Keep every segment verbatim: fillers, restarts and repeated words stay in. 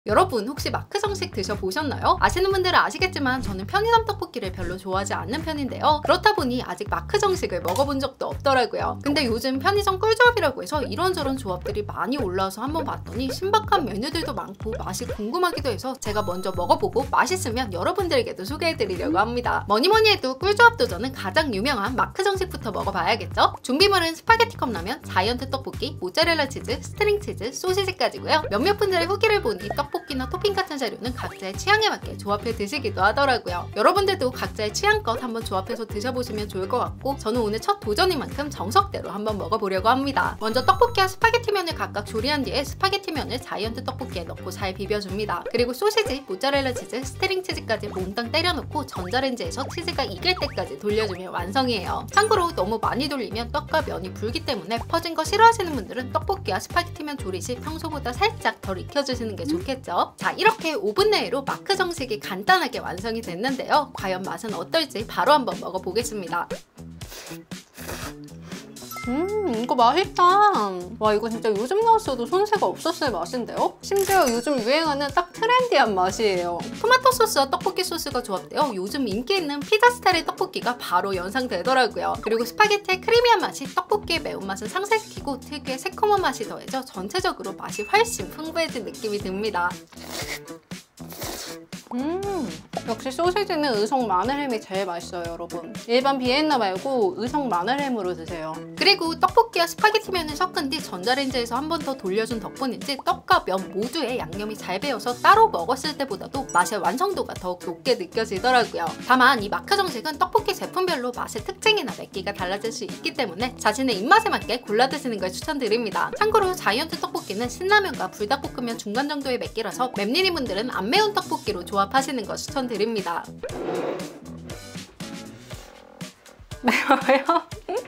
여러분 혹시 마크 정식 드셔보셨나요? 아시는 분들은 아시겠지만 저는 편의점 떡볶이를 별로 좋아하지 않는 편인데요. 그렇다 보니 아직 마크 정식을 먹어본 적도 없더라고요. 근데 요즘 편의점 꿀조합이라고 해서 이런저런 조합들이 많이 올라와서 한번 봤더니 신박한 메뉴들도 많고 맛이 궁금하기도 해서 제가 먼저 먹어보고 맛있으면 여러분들에게도 소개해드리려고 합니다. 뭐니뭐니 해도 꿀조합 도전은 가장 유명한 마크 정식부터 먹어봐야겠죠? 준비물은 스파게티 컵라면, 자이언트 떡볶이, 모짜렐라 치즈, 스트링 치즈, 소시지까지고요. 몇몇 분들의 후기를 보니 떡 떡볶이나 토핑 같은 재료는 각자의 취향에 맞게 조합해 드시기도 하더라고요. 여러분들도 각자의 취향껏 한번 조합해서 드셔보시면 좋을 것 같고 저는 오늘 첫 도전인 만큼 정석대로 한번 먹어보려고 합니다. 먼저 떡볶이와 스파게티면을 각각 조리한 뒤에 스파게티면을 자이언트 떡볶이에 넣고 잘 비벼줍니다. 그리고 소시지, 모짜렐라 치즈, 스트링 치즈까지 몽땅 때려놓고 전자레인지에서 치즈가 익을 때까지 돌려주면 완성이에요. 참고로 너무 많이 돌리면 떡과 면이 불기 때문에 퍼진 거 싫어하시는 분들은 떡볶이와 스파게티면 조리 시 평소보다 살짝 덜 익혀주시는 게 좋겠죠. 자, 이렇게 오 분 내로 마크 정식이 간단하게 완성이 됐는데요. 과연 맛은 어떨지 바로 한번 먹어보겠습니다. 음, 이거 맛있다. 와, 이거 진짜 요즘 나왔어도 손색가 없었을 맛인데요? 심지어 요즘 유행하는 딱 트렌디한 맛이에요. 토마토 소스와 떡볶이 소스가 조합되어 요즘 인기 있는 피자 스타일의 떡볶이가 바로 연상되더라고요. 그리고 스파게티의 크리미한 맛이 떡볶이의 매운맛을 상쇄시키고 특유의 새콤한 맛이 더해져 전체적으로 맛이 훨씬 풍부해진 느낌이 듭니다. 음, 역시 소시지는 의성 마늘햄이 제일 맛있어요, 여러분. 일반 비엔나 말고 의성 마늘햄으로 드세요. 그리고 떡볶이와 스파게티면을 섞은 뒤 전자레인지에서 한 번 더 돌려준 덕분인지 떡과 면 모두에 양념이 잘 배어서 따로 먹었을 때보다도 맛의 완성도가 더욱 높게 느껴지더라고요. 다만 이 마크 정식은 떡볶이 제품별로 맛의 특징이나 맵기가 달라질 수 있기 때문에 자신의 입맛에 맞게 골라 드시는 걸 추천드립니다. 참고로 자이언트 떡볶이는 신라면과 불닭볶음면 중간 정도의 맵기라서 맵니니 분들은 안 매운 떡볶이로 조합하시는 거 추천드립니다. 매워요?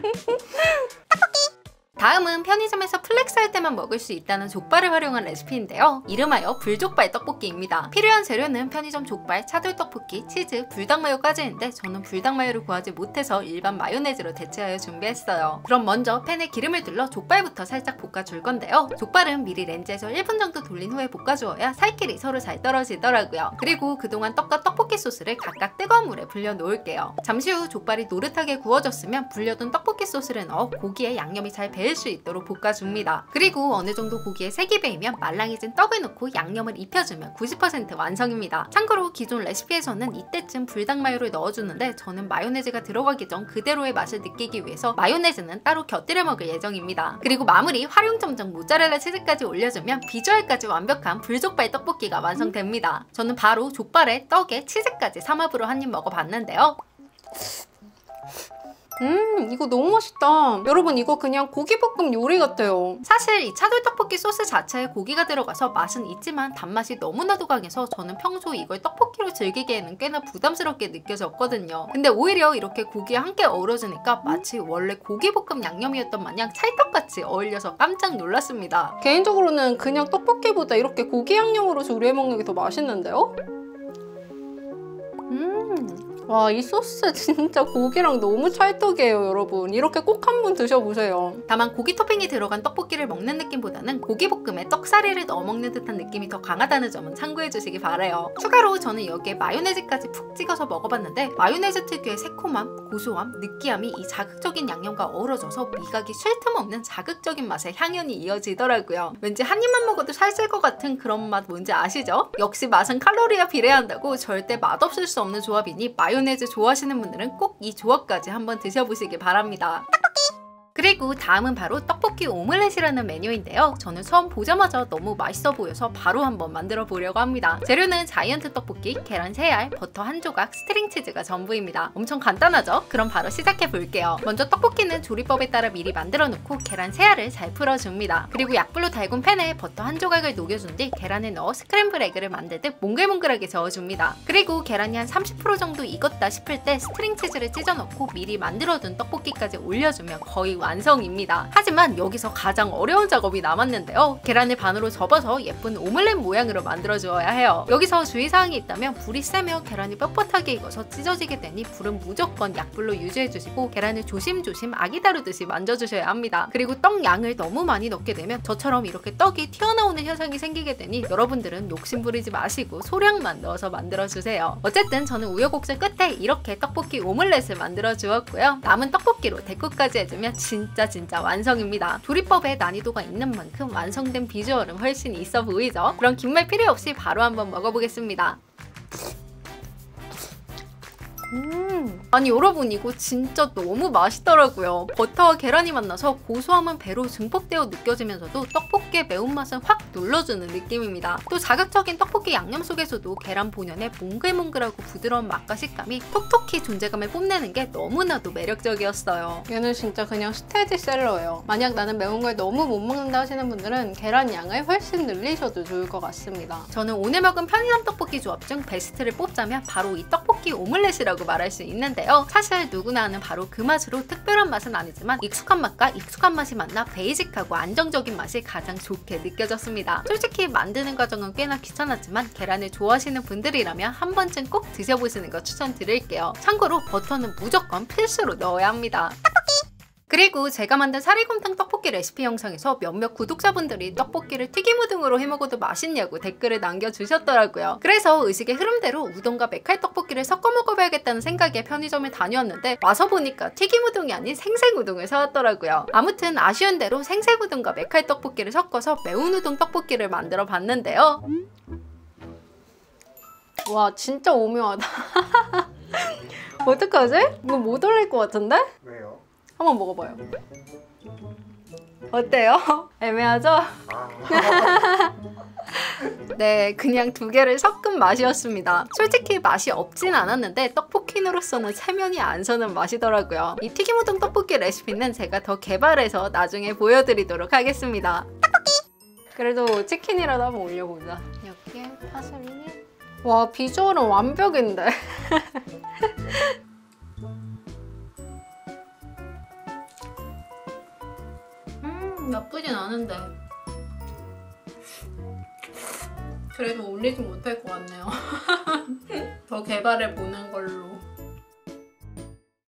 다음은 편의점에서 플렉스 할 때만 먹을 수 있다는 족발을 활용한 레시피인데요. 이름하여 불족발 떡볶이입니다. 필요한 재료는 편의점 족발, 차돌떡볶이, 치즈, 불닭마요까지인데 저는 불닭마요를 구하지 못해서 일반 마요네즈로 대체하여 준비했어요. 그럼 먼저 팬에 기름을 둘러 족발부터 살짝 볶아줄 건데요. 족발은 미리 렌즈에서 일 분 정도 돌린 후에 볶아주어야 살길이 서로 잘 떨어지더라고요. 그리고 그동안 떡과 떡볶이 소스를 각각 뜨거운 물에 불려 놓을게요. 잠시 후 족발이 노릇하게 구워졌으면 불려둔 떡볶이 소스를 넣어 고기에 양념이 잘 배일 수 있도록 볶아줍니다. 그리고 어느 정도 고기에 색이 배이면 말랑해진 떡을 넣고 양념을 입혀주면 구십 퍼센트 완성입니다. 참고로 기존 레시피에서는 이때쯤 불닭마요를 넣어주는데 저는 마요네즈가 들어가기 전 그대로의 맛을 느끼기 위해서 마요네즈는 따로 곁들여 먹을 예정입니다. 그리고 마무리 활용점정 모짜렐라 치즈까지 올려주면 비주얼까지 완벽한 불족발 떡볶이가 완성됩니다. 저는 바로 족발에 떡에 치즈까지 삼합으로 한 입 먹어봤는데요. 음, 이거 너무 맛있다. 여러분, 이거 그냥 고기볶음 요리 같아요. 사실 이 차돌떡볶이 소스 자체에 고기가 들어가서 맛은 있지만 단맛이 너무나도 강해서 저는 평소 이걸 떡볶이로 즐기기에는 꽤나 부담스럽게 느껴졌거든요. 근데 오히려 이렇게 고기와 함께 어우러지니까 마치 원래 고기볶음 양념이었던 마냥 찰떡같이 어울려서 깜짝 놀랐습니다. 개인적으로는 그냥 떡볶이보다 이렇게 고기 양념으로 조리해 먹는 게 더 맛있는데요? 음... 와, 이 소스 진짜 고기랑 너무 찰떡이에요, 여러분. 이렇게 꼭 한번 드셔보세요. 다만 고기 토핑이 들어간 떡볶이를 먹는 느낌보다는 고기볶음에 떡사리를 넣어 먹는 듯한 느낌이 더 강하다는 점은 참고해주시기 바라요. 추가로 저는 여기에 마요네즈까지 푹 찍어서 먹어봤는데 마요네즈 특유의 새콤함, 고소함, 느끼함이 이 자극적인 양념과 어우러져서 미각이 쉴 틈 없는 자극적인 맛의 향연이 이어지더라고요. 왠지 한 입만 먹어도 살찔 것 같은 그런 맛 뭔지 아시죠? 역시 맛은 칼로리와 비례한다고 절대 맛없을 수 없는 조합이니 마요네즈 좋아하시는 분들은 꼭 이 조합까지 한번 드셔보시기 바랍니다. 그리고 다음은 바로 떡볶이 오믈렛이라는 메뉴인데요. 저는 처음 보자마자 너무 맛있어 보여서 바로 한번 만들어 보려고 합니다. 재료는 자이언트 떡볶이, 계란 세 알, 버터 한 조각, 스트링 치즈가 전부입니다. 엄청 간단하죠? 그럼 바로 시작해 볼게요. 먼저 떡볶이는 조리법에 따라 미리 만들어 놓고 계란 세 알을 잘 풀어줍니다. 그리고 약불로 달군 팬에 버터 한 조각을 녹여준 뒤 계란을 넣어 스크램블 에그를 만들듯 몽글몽글하게 저어줍니다. 그리고 계란이 한 삼십 퍼센트 정도 익었다 싶을 때 스트링 치즈를 찢어 넣고 미리 만들어둔 떡볶이까지 올려주면 거의 완성! 완성입니다. 하지만 여기서 가장 어려운 작업이 남았는데요. 계란을 반으로 접어서 예쁜 오믈렛 모양으로 만들어 주어야 해요. 여기서 주의사항이 있다면 불이 세면 계란이 뻣뻣하게 익어서 찢어지게 되니 불은 무조건 약불로 유지해 주시고 계란을 조심조심 아기 다루듯이 만져주셔야 합니다. 그리고 떡 양을 너무 많이 넣게 되면 저처럼 이렇게 떡이 튀어나오는 현상이 생기게 되니 여러분들은 욕심 부리지 마시고 소량만 넣어서 만들어 주세요. 어쨌든 저는 우여곡절 끝에 이렇게 떡볶이 오믈렛을 만들어 주었고요. 남은 떡볶이로 데코까지 해주면 진짜 진짜 완성입니다. 조리법에 난이도가 있는 만큼 완성된 비주얼은 훨씬 있어 보이죠? 그럼 긴 말 필요 없이 바로 한번 먹어보겠습니다. 음. 아니 여러분 이거 진짜 너무 맛있더라고요. 버터와 계란이 만나서 고소함은 배로 증폭되어 느껴지면서도 떡볶이의 매운맛은 확 눌러주는 느낌입니다. 또 자극적인 떡볶이 양념 속에서도 계란 본연의 몽글몽글하고 부드러운 맛과 식감이 톡톡히 존재감을 뽐내는 게 너무나도 매력적이었어요. 얘는 진짜 그냥 스테디셀러예요. 만약 나는 매운 걸 너무 못 먹는다 하시는 분들은 계란 양을 훨씬 늘리셔도 좋을 것 같습니다. 저는 오늘 먹은 편의점 떡볶이 조합 중 베스트를 뽑자면 바로 이 떡볶이 오믈렛이라고 말할 수 있는데요. 사실 누구나 아는 바로 그 맛으로 특별한 맛은 아니지만 익숙한 맛과 익숙한 맛이 만나 베이직하고 안정적인 맛이 가장 좋게 느껴졌습니다. 솔직히 만드는 과정은 꽤나 귀찮았지만 계란을 좋아하시는 분들이라면 한 번쯤 꼭 드셔보시는 거 추천드릴게요. 참고로 버터는 무조건 필수로 넣어야 합니다. 그리고 제가 만든 사리곰탕 떡볶이 레시피 영상에서 몇몇 구독자분들이 떡볶이를 튀김우동으로 해먹어도 맛있냐고 댓글을 남겨주셨더라고요. 그래서 의식의 흐름대로 우동과 메칼 떡볶이를 섞어 먹어봐야겠다는 생각에 편의점에 다녀왔는데 와서 보니까 튀김우동이 아닌 생생우동을 사왔더라고요. 아무튼 아쉬운 대로 생생우동과 메칼 떡볶이를 섞어서 매운우동 떡볶이를 만들어 봤는데요. 와 진짜 오묘하다. 어떡하지? 이거 못 올릴 것 같은데? 왜요? 한번 먹어봐요. 어때요? 애매하죠? 아. 네, 그냥 두 개를 섞은 맛이었습니다. 솔직히 맛이 없진 않았는데 떡볶이로서는 체면이 안 서는 맛이더라고요. 이 튀김우동 떡볶이 레시피는 제가 더 개발해서 나중에 보여드리도록 하겠습니다. 떡볶이! 그래도 치킨이라도 한번 올려보자. 여기에 파슬리. 와, 비주얼은 완벽인데. 나쁘진 않은데 그래도 올리진 못할 것 같네요. 더 개발해 보는 걸로.